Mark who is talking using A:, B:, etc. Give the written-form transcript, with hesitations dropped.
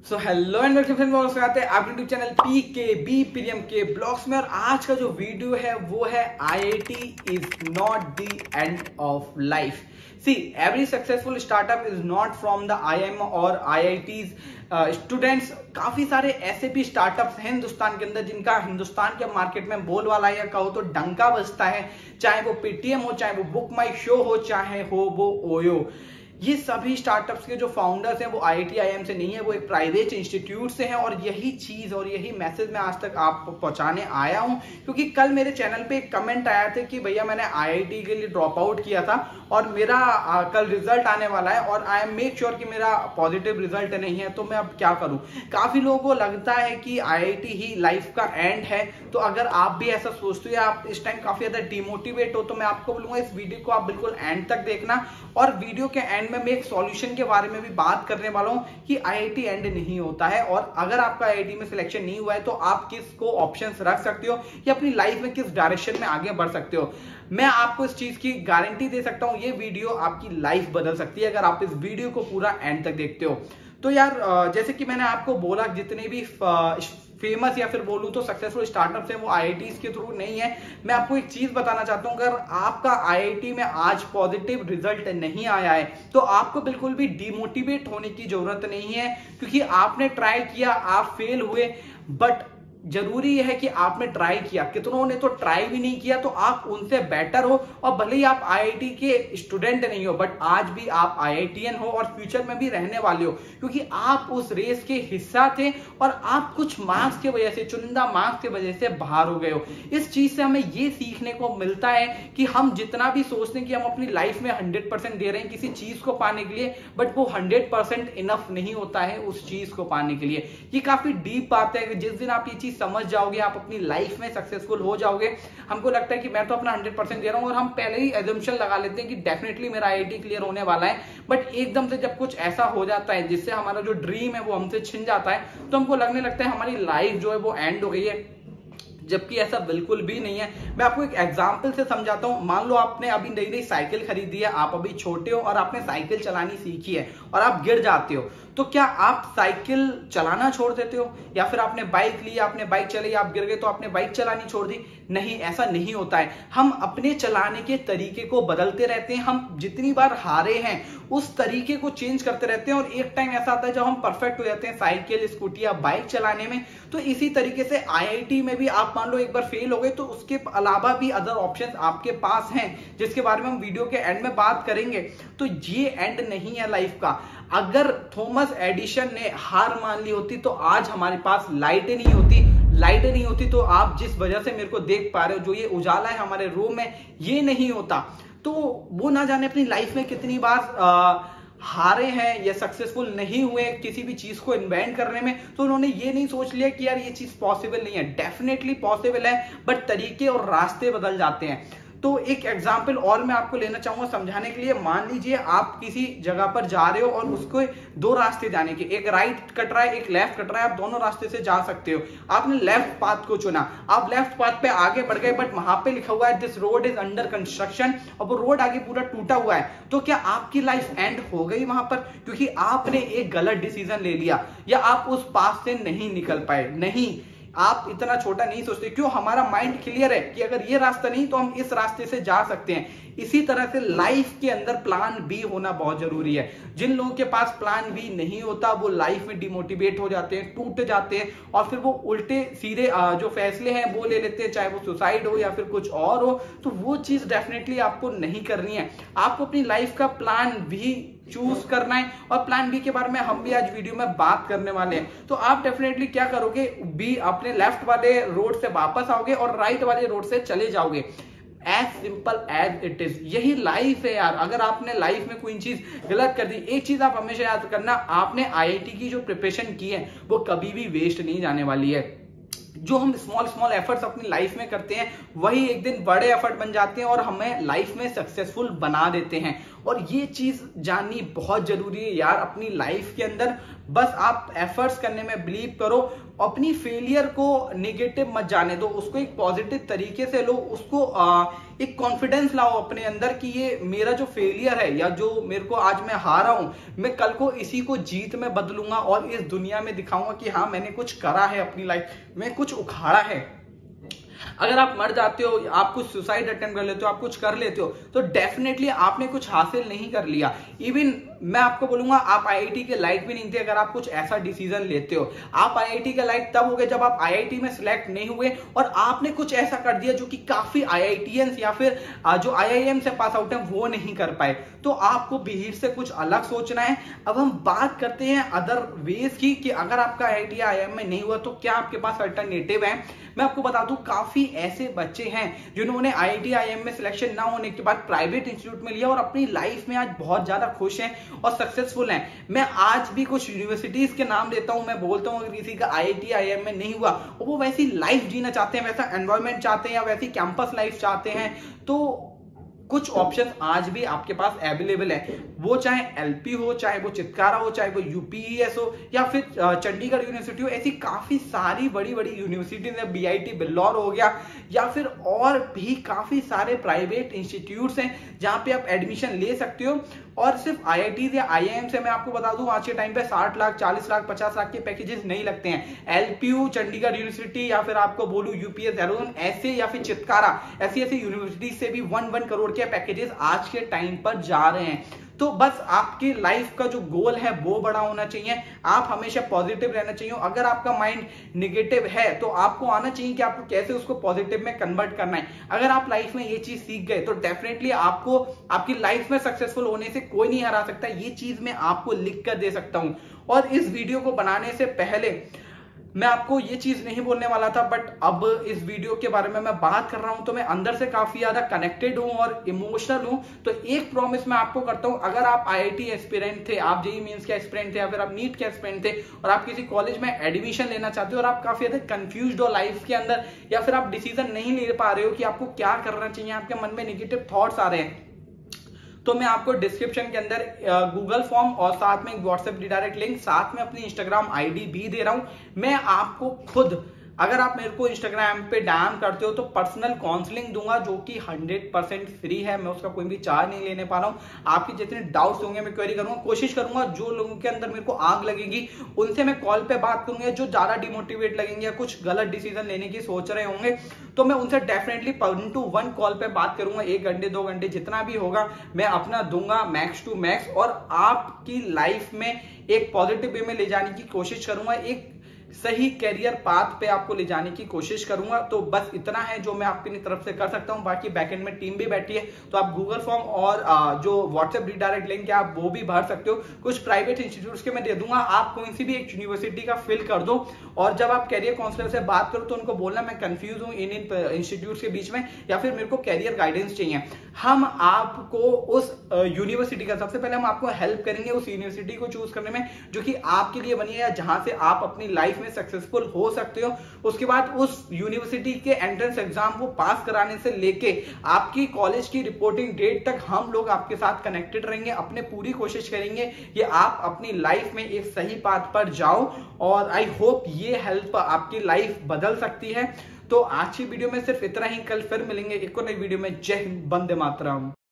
A: So hello and welcome friends, आते हैं आप यूट्यूब चैनल PKB प्रीमियम के ब्लॉग्स में। और आज का जो वीडियो है वो है IIT is not the end of life. See every successful startup is not from the IIM और IITs स्टूडेंट्स। काफी सारे ऐसे भी स्टार्टअप्स हैं हिंदुस्तान के अंदर जिनका हिंदुस्तान के मार्केट में बोलवाला या कहो तो डंका बजता है, चाहे वो Paytm हो, चाहे वो बुक माई शो हो, चाहे हो वो ओयो। ये सभी स्टार्टअप्स के जो फाउंडर्स हैं वो IIT IIM से नहीं है, वो एक प्राइवेट इंस्टीट्यूट से हैं। और यही चीज और यही मैसेज मैं आज तक आप पहुंचाने आया हूं, क्योंकि कल मेरे चैनल पे एक कमेंट आया था कि भैया मैंने IIT के लिए ड्रॉप आउट किया था और मेरा कल रिजल्ट आने वाला है और आई एम मेक श्योर कि मेरा पॉजिटिव रिजल्ट नहीं है, तो मैं अब क्या करूं। काफी लोगों को लगता है कि IIT ही लाइफ का एंड है। तो अगर आप भी ऐसा सोचते हो या आप इस टाइम काफी ज्यादा डिमोटिवेट हो, तो मैं आपको बोलूंगा इस वीडियो को आप बिल्कुल एंड तक देखना। और वीडियो के एंड में मैं एक सॉल्यूशन के बारे में भी बात करने वाला हूं कि IIT एंड नहीं होता है, और अगर आपका IIT में सिलेक्शन नहीं हुआ है तो आप किसको ऑप्शंस रख सकते हो या अपनी लाइफ में किस डायरेक्शन में आगे बढ़ सकते हो। मैं आपको इस चीज की गारंटी दे सकता हूं, ये वीडियो आपकी लाइफ बदल सकती है अगर आप इस वीडियो को पूरा एंड तक देखते हो। तो यार जैसे कि मैंने आपको बोला, जितने भी फेमस या फिर बोलूं तो सक्सेसफुल स्टार्टअप्स हैं वो IITs के थ्रू नहीं है। मैं आपको एक चीज बताना चाहता हूं, अगर आपका IIT में आज पॉजिटिव रिजल्ट नहीं आया है तो आपको बिल्कुल भी डिमोटिवेट होने की जरूरत नहीं है, क्योंकि आपने ट्राई किया, आप फेल हुए। बट जरूरी यह है कि आपने ट्राई किया, कितनों ने तो ट्राई भी नहीं किया, तो आप उनसे बेटर हो। और भले ही आप IIT के स्टूडेंट नहीं हो, बट आज भी आप IITian हो और फ्यूचर में भी रहने वाले हो, क्योंकि आप उस रेस के हिस्सा थे और आप कुछ मार्क्स की वजह से, चुनिंदा मार्क्स की वजह से बाहर हो गए हो। इस चीज से हमें ये सीखने को मिलता है कि हम जितना भी सोचते हैं कि हम अपनी लाइफ में 100% दे रहे हैं किसी चीज को पाने के लिए, बट वो 100% इनफ नहीं होता है उस चीज को पाने के लिए। ये काफी डीप बात है कि जिस दिन आप ये चीज समझ जाओगे आप अपनी लाइफ में सक्सेसफुल हो जाओगे। हमको लगता है कि मैं तो अपना 100% दे रहा हूं और हम पहले ही एजम्पशन लगा लेते हैं कि डेफिनेटली मेरा IIT क्लियर होने वाला है। बट एकदम से जब कुछ ऐसा हो जाता है जिससे हमारा जो ड्रीम है वो हमसे छिन जाता है, तो हमको लगने लगता है हमारी लाइफ जो है वो एंड हो गई है, जबकि ऐसा बिल्कुल भी नहीं है। मैं आपको एक एग्जांपल से समझाता हूं। मान लो आपने अभी नई नई साइकिल खरीदी है, आप अभी छोटे हो और आपने साइकिल चलानी सीखी है और आप गिर जाते हो, तो क्या आप साइकिल चलाना छोड़ देते हो? या फिर आपने बाइक ली, आपने बाइक चलाई, आप गिर गए तो आपने बाइक चलानी छोड़ दी? नहीं, ऐसा नहीं होता है। हम अपने चलाने के तरीके को बदलते रहते हैं। हम जितनी बार हारे हैं उस तरीके को चेंज करते रहते हैं और एक टाइम ऐसा आता है जब हम परफेक्ट हो जाते हैं साइकिल, स्कूटी या बाइक चलाने में। तो इसी तरीके से IIT में भी आप मान लो एक बार फेल हो गए तो उसके अलावा भी अदर ऑप्शंस आपके पास हैं, जिसके बारे में हम वीडियो के एंड में बात करेंगे। तो ये एंड नहीं है लाइफ का। अगर थॉमस एडिसन ने हार मान ली होती तो आज हमारे पास लाइटें नहीं होती। लाइटें नहीं होती तो आप जिस वजह से मेरे को देख पा रहे हो, जो ये उजाला है हमारे रूम में, ये नहीं होता। तो वो ना जाने अपनी लाइफ में कितनी बार हारे हैं या सक्सेसफुल नहीं हुए किसी भी चीज को इन्वेंट करने में, तो उन्होंने ये नहीं सोच लिया कि यार ये चीज पॉसिबल नहीं है। डेफिनेटली पॉसिबल है, बट तरीके और रास्ते बदल जाते हैं। तो एक एग्जाम्पल और मैं आपको लेना चाहूंगा समझाने के लिए। मान लीजिए आप किसी जगह पर जा रहे हो और उसको दो रास्ते जाने के, एक राइट कट रहा है, एक लेफ्ट कट रहा है, आप दोनों रास्ते से जा सकते हो। आपने लेफ्ट पाथ को चुना, आप लेफ्ट पाथ पे आगे बढ़ गए, बट वहां पे लिखा हुआ है this road is under construction, और वो रोड आगे पूरा टूटा हुआ है। तो क्या आपकी लाइफ एंड हो गई वहां पर, क्योंकि आपने एक गलत डिसीजन ले लिया या आप उस पाथ से नहीं निकल पाए? नहीं, आप इतना छोटा नहीं सोचते। क्यों? हमारा माइंड क्लियर है कि अगर ये रास्ता नहीं तो हम इस रास्ते से जा सकते हैं। इसी तरह से लाइफ के अंदर प्लान बी होना बहुत जरूरी है। जिन लोगों के पास प्लान बी नहीं होता वो लाइफ में डिमोटिवेट हो जाते हैं, टूट जाते हैं और फिर वो उल्टे सीधे जो फैसले हैं वो ले लेते हैं, चाहे वो सुसाइड हो या फिर कुछ और हो। तो वो चीज डेफिनेटली आपको नहीं करनी है। आपको अपनी लाइफ का प्लान भी चूज करना है, और प्लान बी के बारे में हम भी आज वीडियो में बात करने वाले हैं। तो आप डेफिनेटली क्या करोगे, बी अपने लेफ्ट वाले रोड से वापस आओगे और राइट वाले रोड से चले जाओगे। As simple as it is. यही लाइफ है यार। अगर आपने लाइफ में कोई चीज गलत कर दी, एक चीज आप हमेशा याद करना, आपने IIT की जो प्रिपरेशन की है वो कभी भी वेस्ट नहीं जाने वाली है। जो हम स्मॉल स्मॉल एफर्ट्स अपनी लाइफ में करते हैं वही एक दिन बड़े एफर्ट बन जाते हैं और हमें लाइफ में सक्सेसफुल बना देते हैं। और ये चीज जाननी बहुत जरूरी है यार अपनी लाइफ के अंदर। बस आप एफर्ट्स करने में बिलीव करो, अपनी फेलियर को नेगेटिव मत जाने दो, उसको एक पॉजिटिव तरीके से लो, उसको एक कॉन्फिडेंस लाओ अपने अंदर कि ये मेरा जो फेलियर है या जो मेरे को आज मैं हारा हूं, मैं कल को इसी को जीत में बदलूंगा और इस दुनिया में दिखाऊंगा कि हाँ मैंने कुछ करा है अपनी लाइफ में, कुछ उखाड़ा है। अगर आप मर जाते हो, आप कुछ सुसाइड अटेम्प्ट कर लेते हो, आप कुछ कर लेते हो, तो डेफिनेटली आपने कुछ हासिल नहीं कर लिया। इवन मैं आपको बोलूंगा आप आईआईटी के लायक भी नहीं थे अगर आप कुछ ऐसा डिसीजन लेते हो। आप आईआईटी के लायक तब हो गए जब आप आईआईटी में सिलेक्ट नहीं हुए और आपने कुछ ऐसा कर दिया जो कि काफी आईआईटीएंस या फिर जो आईआईएम से पास आउट है वो नहीं कर पाए। तो आपको भीड़ से कुछ अलग सोचना है। अब हम बात करते हैं अदर वेज की कि अगर आपका आईआईटी या आईआईएम में नहीं हुआ तो क्या आपके पास अल्टरनेटिव है। मैं आपको बता दूं काफी ऐसे बच्चे हैं जिन्होंने आईआईटी आईआईएम में सिलेक्शन ना होने के बाद प्राइवेट इंस्टीट्यूट में लिया और अपनी लाइफ में आज बहुत ज्यादा खुश हैं और सक्सेसफुल हैं। मैं आज भी कुछ यूनिवर्सिटीज के नाम लेता हूं, मैं बोलता हूं अगर किसी का आईआईटी आईआईएम में नहीं हुआ और वो वैसी लाइफ जीना चाहते हैं, वैसा एनवायरमेंट चाहते हैं या वैसी कैंपस लाइफ चाहते हैं, तो कुछ ऑप्शन आज भी आपके पास अवेलेबल है। वो चाहे एलपी हो, चाहे वो चितकारा हो, चाहे वो यूपीईएस हो या फिर चंडीगढ़ यूनिवर्सिटी हो, ऐसी काफी सारी बड़ी बड़ी यूनिवर्सिटीज है, बीआईटी बिल्लौर हो गया या फिर और भी काफी सारे प्राइवेट इंस्टीट्यूट्स हैं जहां पे आप एडमिशन ले सकते हो। और सिर्फ आईआईटी या आईआईएम से मैं आपको बता दूं आज के टाइम पे 60 लाख 40 लाख 50 लाख के पैकेजेस नहीं लगते हैं। एलपीयू, चंडीगढ़ यूनिवर्सिटी या फिर आपको बोलू यूपीएस देहरादून ऐसे या फिर चितकारा ऐसी ऐसी यूनिवर्सिटी से भी 1 करोड़ के पैकेजेस आज के टाइम पर जा रहे हैं। तो बस आपकी लाइफ का जो गोल है वो बड़ा होना चाहिए। आप हमेशा पॉजिटिव रहना चाहिए। अगर आपका माइंड निगेटिव है तो आपको आना चाहिए कि आपको कैसे उसको पॉजिटिव में कन्वर्ट करना है। अगर आप लाइफ में ये चीज सीख गए तो डेफिनेटली आपको आपकी लाइफ में सक्सेसफुल होने से कोई नहीं हरा सकता। ये चीज मैं आपको लिख कर दे सकता हूं। और इस वीडियो को बनाने से पहले मैं आपको ये चीज नहीं बोलने वाला था, बट अब इस वीडियो के बारे में मैं बात कर रहा हूं तो मैं अंदर से काफी ज्यादा कनेक्टेड हूं और इमोशनल हूं। तो एक प्रॉमिस मैं आपको करता हूं, अगर आप आईआईटी एस्पिरेंट थे, आप जेईई मेंस के एस्पिरेंट थे या फिर आप नीट के एस्पिरेंट थे और आप किसी कॉलेज में एडमिशन लेना चाहते हो और आप काफी ज्यादा कंफ्यूज्ड हो लाइफ के अंदर या फिर आप डिसीजन नहीं ले पा रहे हो कि आपको क्या करना चाहिए, आपके मन में नेगेटिव थॉट्स आ रहे हैं, तो मैं आपको डिस्क्रिप्शन के अंदर गूगल फॉर्म और साथ में एक व्हाट्सएप डायरेक्ट लिंक, साथ में अपनी इंस्टाग्राम आईडी भी दे रहा हूं। मैं आपको खुद, अगर आप मेरे को इंस्टाग्राम पे डैम करते हो तो पर्सनल काउंसलिंग दूंगा जो कि 100% फ्री है। मैं उसका कोई भी चार्ज नहीं लेने पा रहा हूं। आपके जितने डाउट्स होंगे मैं क्वेरी करूंगा, कोशिश करूंगा जो लोगों के अंदर मेरे को आग लगेगी उनसे मैं कॉल पे बात करूंगा। जो ज्यादा डिमोटिवेट लगेंगे या कुछ गलत डिसीजन लेने की सोच रहे होंगे तो मैं उनसे डेफिनेटली 1-to-1 कॉल पे बात करूंगा। 1 घंटे 2 घंटे जितना भी होगा मैं अपना दूंगा मैक्स टू मैक्स और आपकी लाइफ में एक पॉजिटिव वे में ले जाने की कोशिश करूंगा, एक सही कैरियर पाथ पे आपको ले जाने की कोशिश करूंगा। तो बस इतना है जो मैं आपकी तरफ से कर सकता हूं। बाकी बैकएंड में टीम भी बैठी है तो आप गूगल फॉर्म और जो व्हाट्सएप डायरेक्ट लिंक है आप वो भी भर सकते हो। कुछ प्राइवेट इंस्टीट्यूट्स के मैं दे दूंगा, आप कोई सी भी एक यूनिवर्सिटी का फिल कर दो और जब आप कैरियर काउंसलर से बात करो तो उनको बोलना मैं कंफ्यूज हूं इन इंस्टीट्यूट्स के बीच में या फिर मेरे को कैरियर गाइडेंस चाहिए। हम आपको उस यूनिवर्सिटी का, सबसे पहले हम आपको हेल्प करेंगे उस यूनिवर्सिटी को चूज करने में जो कि आपके लिए बनी है या जहां से आप अपनी लाइफ में सक्सेसफुल हो सकते हो। उसके बाद उस यूनिवर्सिटी के एंट्रेंस एग्जाम को पास कराने से लेके आपकी कॉलेज की रिपोर्टिंग डेट तक हम लोग आपके साथ कनेक्टेड रहेंगे। अपने पूरी कोशिश करेंगे कि आप अपनी लाइफ में एक सही पाथ पर जाओ और आई होप ये हेल्प आपकी लाइफ बदल सकती है। तो आज की वीडियो में सिर्फ इतना ही। कल फिर मिलेंगे एक और नई वीडियो में। जय हिंद, वंदे मातरम।